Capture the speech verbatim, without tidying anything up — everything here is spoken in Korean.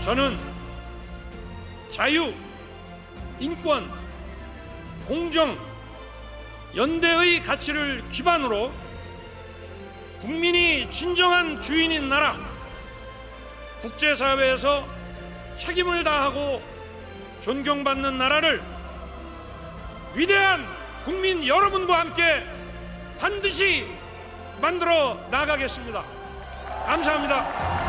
저는 자유, 인권, 공정, 연대의 가치를 기반으로 국민이 진정한 주인인 나라, 국제사회에서 책임을 다하고 존경받는 나라를 위대한 국민 여러분과 함께 반드시 만들어 나가겠습니다. 감사합니다.